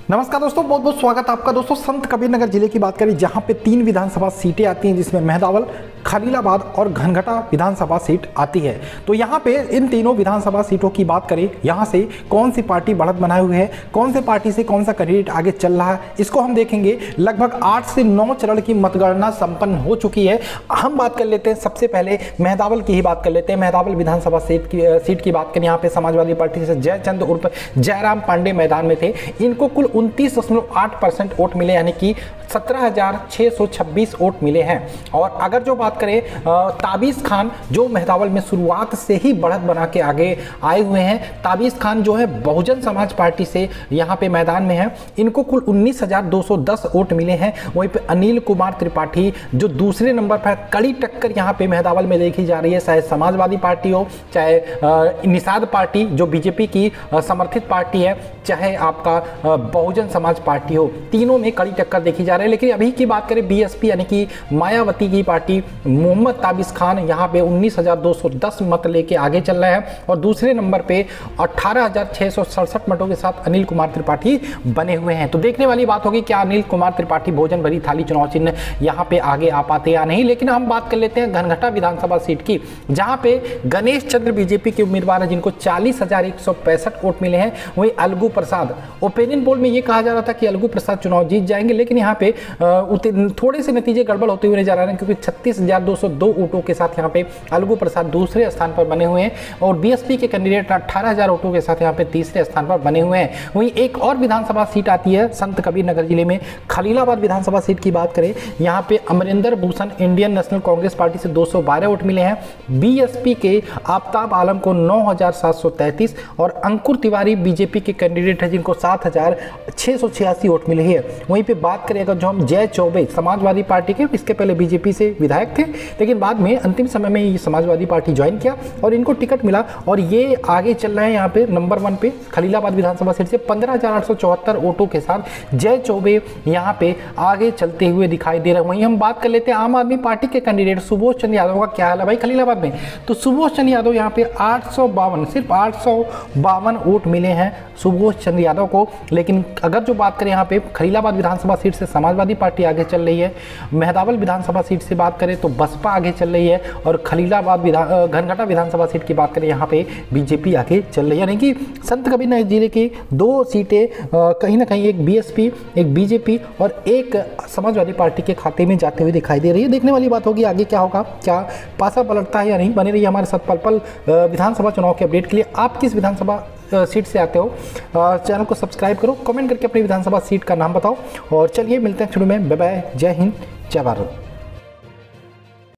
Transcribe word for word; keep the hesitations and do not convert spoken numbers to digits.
नमस्कार दोस्तों, बहुत बहुत स्वागत है आपका। दोस्तों संत कबीर नगर जिले की बात करें जहां पे तीन विधानसभा सीटें आती हैं, जिसमें मेहदावल, खलीलाबाद और घनघटा विधानसभा सीट आती है। तो यहां पे इन तीनों विधानसभा सीटों की बात करें, यहां से कौन सी पार्टी बढ़त बनाए हुए है, कौन से पार्टी से कौन सा कैंडिडेट आगे चल रहा है, इसको हम देखेंगे। लगभग आठ से नौ चरण की मतगणना संपन्न हो चुकी है। हम बात कर लेते हैं, सबसे पहले मेहदावल की ही बात कर लेते हैं। मेहदावल विधानसभा सीट की सीट की बात करें, यहाँ पे समाजवादी पार्टी से जयचंद उर्फ जयराम पांडे मैदान में थे। इनको कुल उनतीस दशमलव आठ परसेंट वोट मिले, यानी कि सत्रह हजार छः सौ छब्बीस वोट मिले हैं। और अगर जो बात करें ताबीज़ खान, जो मेहदावल में शुरुआत से ही बढ़त बना के आगे आए हुए हैं, ताबीज़ खान जो है बहुजन समाज पार्टी से यहाँ पे मैदान में है। इनको कुल उन्नीस हजार दो सौ दस वोट मिले हैं। वहीं पे अनिल कुमार त्रिपाठी जो दूसरे नंबर पर, कड़ी टक्कर यहाँ पे मेहदावल में देखी जा रही है, चाहे समाजवादी पार्टी हो, चाहे निषाद पार्टी जो बीजेपी की समर्थित पार्टी है, चाहे आपका बहुजन समाज पार्टी हो, तीनों में कड़ी टक्कर देखी जा रही है। लेकिन अभी की बात करें बीएसपी यानी कि मायावती की पार्टी, मोहम्मद ताबिज़ खान यहाँ पे उन्नीस हजार दो सौ दस मत लेके आगे चल रहे हैं और दूसरे नंबर पे अठारह हजार छः सौ सड़सठ मतों के साथ अनिल कुमार त्रिपाठी बने हुए हैं। तो देखने वाली बात होगी क्या अनिल कुमार त्रिपाठी भोजन भरी थाली चुनाव चिन्ह यहाँ पे आगे आ पाते या नहीं। लेकिन हम बात कर लेते हैं घनघटा विधानसभा सीट की, जहाँ पे गणेश चंद्र बीजेपी के उम्मीदवार हैं, जिनको चालीस हजार एक सौ पैंसठ वोट मिले हैं। वहीं अलगू प्रसाद, ओपिनियन पोल में ये कहा जा रहा था कि अलगू प्रसाद चुनाव जीत जाएंगे, लेकिन यहाँ पे थोड़े से नतीजे गड़बड़ होते हुए नजर आ रहे हैं, क्योंकि छत्तीस हजार दो सौ दो वोटों के साथ यहाँ पे अलगू प्रसाद दूसरे स्थान पर बने हुए हैं और बीएसपी के कैंडिडेट अठारह हजार वोटों के साथ यहाँ पे तीसरे स्थान पर बने हुए हैं। वहीं एक और विधानसभा सीट आती है संत कबीर नगर जिले में, खलीलाबाद विधानसभा सीट की बात करें, यहाँ पे Amarinder Bhushan Indian National Congress party से दो सौ बारह वोट मिले हैं। बीएसपी के आफ्ताब आलम को नौ हजार सात सौ तैंतीस और अंकुर तिवारी बीजेपी के कैंडिडेट है, जिनको सात हजार छः सौ छियासी वोट मिले हैं। वहीं पे बात करें अगर जो हम जय चौबे समाजवादी पार्टी के, इसके पहले बीजेपी से विधायक थे, लेकिन बाद में अंतिम समय में ये समाजवादी पार्टी ज्वाइन किया और इनको टिकट मिला और ये आगे चल रहे हैं यहाँ पे नंबर वन पे खलीलाबाद विधानसभा सीट से पंद्रह हजार आठ सौ चौहत्तर वोटों के साथ जय चौबे यहाँ पे आगे चलते हुए दिखाई दे रहे हैं। वहीं हम बात कर लेते हैं आम आदमी पार्टी के कैंडिडेट सुबोध चंद्र यादव का क्या हाल है भाई खलीलाबाद में। तो सुबोध चंद्र यादव यहाँ पे आठ सौ बावन सिर्फ आठ सौ बावन वोट मिले हैं सुबोध चंद्र यादव को। लेकिन अगर जो बात करें यहाँ पे खलीलाबाद विधानसभा सीट से समाजवादी पार्टी आगे चल रही है, मेहदावल विधानसभा सीट से बात करें तो बसपा आगे चल रही है और खलीलाबाद विधान घनघटा विधानसभा सीट की बात करें यहाँ पे बीजेपी आगे चल रही है। यानी कि संत कबीर नगर जिले की दो सीटें कहीं ना कहीं एक बीएसपी, एक बीजेपी और एक समाजवादी पार्टी के खाते में जाते हुए दिखाई दे रही है। देखने वाली बात होगी आगे क्या होगा, क्या पासा पलटता है या नहीं। बने रही हमारे साथ पल पल विधानसभा चुनाव के अपडेट के लिए। आप किस विधानसभा सीट से आते हो, चैनल को सब्सक्राइब करो, कमेंट करके अपनी विधानसभा सीट का नाम बताओ और चलिए मिलते हैं शुरू में। बाय बाय, जय हिंद, जय भारत।